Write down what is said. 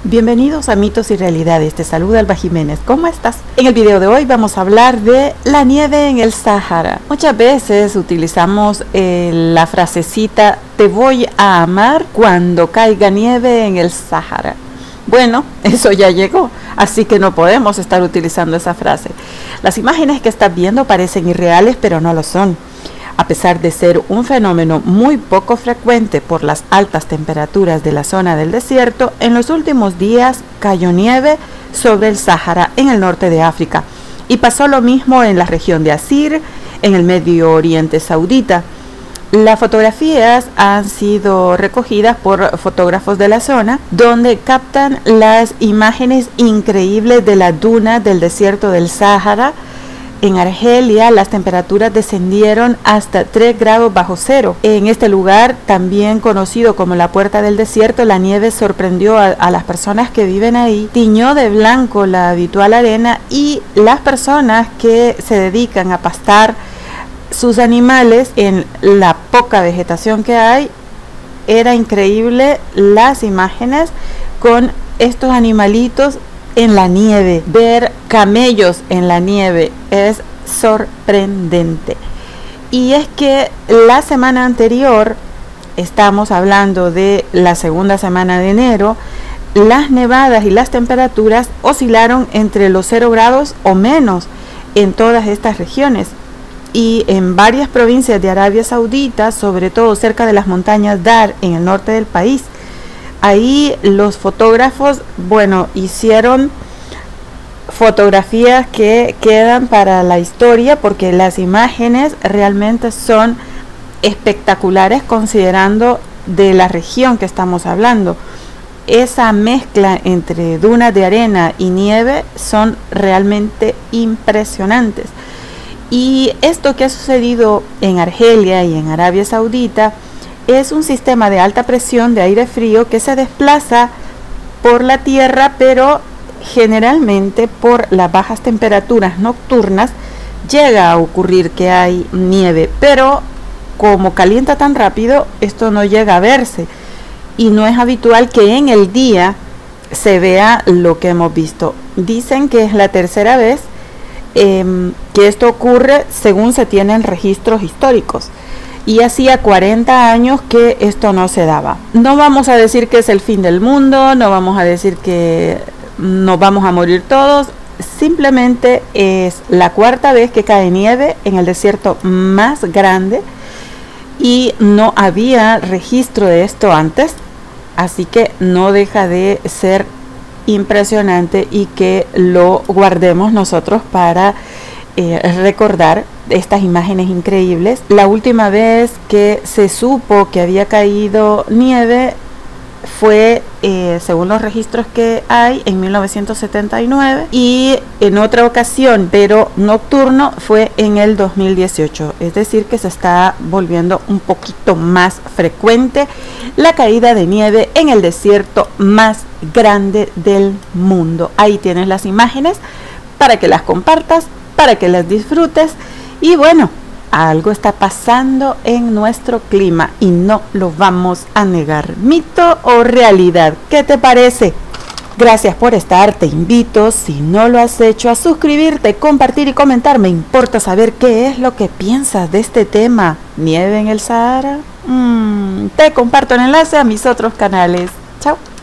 Bienvenidos a Mitos y Realidades, te saluda Alba Jiménez, ¿cómo estás? En el video de hoy vamos a hablar de la nieve en el Sahara. Muchas veces utilizamos la frasecita te voy a amar cuando caiga nieve en el Sahara. Bueno, eso ya llegó, así que no podemos estar utilizando esa frase. Las imágenes que estás viendo parecen irreales, pero no lo son. A pesar de ser un fenómeno muy poco frecuente por las altas temperaturas de la zona del desierto, en los últimos días cayó nieve sobre el Sahara en el norte de África y pasó lo mismo en la región de Asir, en el Medio Oriente Saudita. Las fotografías han sido recogidas por fotógrafos de la zona, donde captan las imágenes increíbles de la duna del desierto del Sahara. En Argelia las temperaturas descendieron hasta 3 grados bajo cero. En este lugar, también conocido como la Puerta del Desierto, la nieve sorprendió a las personas que viven ahí, tiñó de blanco la habitual arena y las personas que se dedican a pastar sus animales en la poca vegetación que hay. Era increíble las imágenes con estos animalitos en la nieve. Ver camellos en la nieve es sorprendente. Y es que la semana anterior, estamos hablando de la segunda semana de enero, las nevadas y las temperaturas oscilaron entre los 0 grados o menos en todas estas regiones. Y en varias provincias de Arabia Saudita, sobre todo cerca de las montañas Dar en el norte del país, ahí los fotógrafos, hicieron fotografías que quedan para la historia porque las imágenes realmente son espectaculares considerando de la región que estamos hablando. Esa mezcla entre dunas de arena y nieve son realmente impresionantes. Y esto que ha sucedido en Argelia y en Arabia Saudita es un sistema de alta presión de aire frío que se desplaza por la tierra, pero generalmente por las bajas temperaturas nocturnas llega a ocurrir que hay nieve, pero como calienta tan rápido, esto no llega a verse y no es habitual que en el día se vea lo que hemos visto. Dicen que es la tercera vez que esto ocurre según se tienen registros históricos. Y hacía 40 años que esto no se daba. No vamos a decir que es el fin del mundo, no vamos a decir que nos vamos a morir todos. Simplemente es la cuarta vez que cae nieve en el desierto más grande y no había registro de esto antes. Así que no deja de ser impresionante y que lo guardemos nosotros para recordar estas imágenes increíbles. La última vez que se supo que había caído nieve fue, según los registros que hay, en 1979 y en otra ocasión, pero nocturno, fue en el 2018. Es decir, que se está volviendo un poquito más frecuente la caída de nieve en el desierto más grande del mundo. Ahí tienes las imágenes para que las compartas, para que las disfrutes. Y bueno, algo está pasando en nuestro clima y no lo vamos a negar. ¿Mito o realidad? ¿Qué te parece? Gracias por estar. Te invito, si no lo has hecho, a suscribirte, compartir y comentar. Me importa saber qué es lo que piensas de este tema. ¿Nieve en el Sahara? Te comparto el enlace a mis otros canales. Chao.